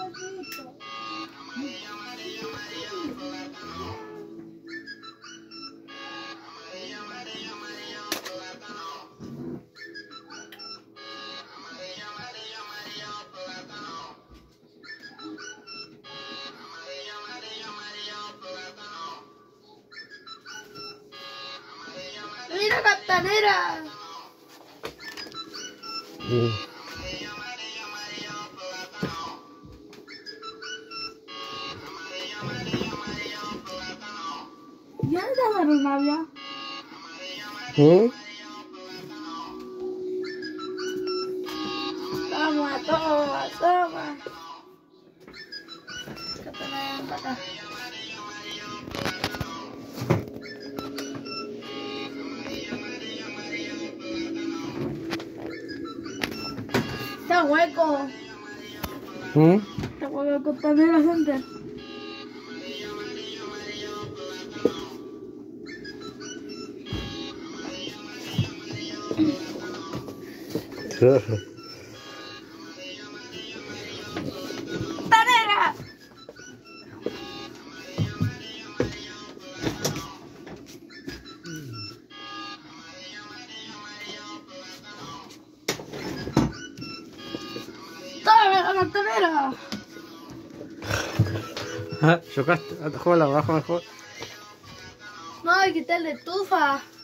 ¡Mira, Castanera! ¿Ya te agarró rabia? Toma, toma, toma. Castanera, ven para acá. Está hueco. Está hueco el Castanera, gente. ¡Castanera! ¡Toma la Castanera! Chocaste, abajo mejor. No, hay que quitarle estufa.